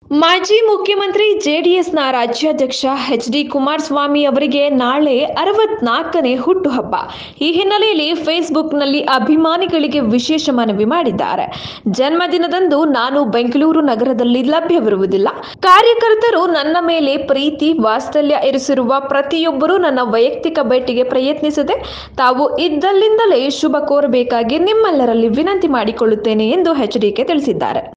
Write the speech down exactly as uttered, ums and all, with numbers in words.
ಮಾಜಿ ಮುಖ್ಯಮಂತ್ರಿ ಜೆಡಿಎಸ್ನ ರಾಜ್ಯಾಧ್ಯಕ್ಷ ಎಚ್ ಡಿ ಕುಮಾರಸ್ವಾಮಿ ಅವರಿಗೆ ನಾಳೆ ಅರವತ್ನಾಲ್ಕನೇ ಹುಟ್ಟುಹಬ್ಬ. ಈ ಹಿನ್ನೆಲೆಯಲ್ಲಿ ಫೇಸ್ಬುಕ್ನಲ್ಲಿ ಅಭಿಮಾನಿಗಳಿಗೆ ವಿಶೇಷ ಮನವಿ ಮಾಡಿದ್ದಾರೆ. ಜನ್ಮದಿನದಂದು ನಾನು ಬೆಂಗಳೂರು ನಗರದಲ್ಲಿ ಲಭ್ಯವಿರುವುದಿಲ್ಲ. ಕಾರ್ಯಕರ್ತರು ನನ್ನ ಮೇಲೆ ಪ್ರೀತಿ ವಾತ್ಸಲ್ಯ ಇರಿಸಿರುವ ಪ್ರತಿಯೊಬ್ಬರೂ ನನ್ನ ವೈಯಕ್ತಿಕ ಭೇಟಿಗೆ ಪ್ರಯತ್ನಿಸದೆ ತಾವು ಇದ್ದಲ್ಲಿಂದಲೇ ಶುಭ ಕೋರಬೇಕಾಗಿ ನಿಮ್ಮೆಲ್ಲರಲ್ಲಿ ವಿನಂತಿ ಮಾಡಿಕೊಳ್ಳುತ್ತೇನೆ ಎಂದು ಎಚ್ ಡಿ ಕೆ ತಿಳಿಸಿದ್ದಾರೆ.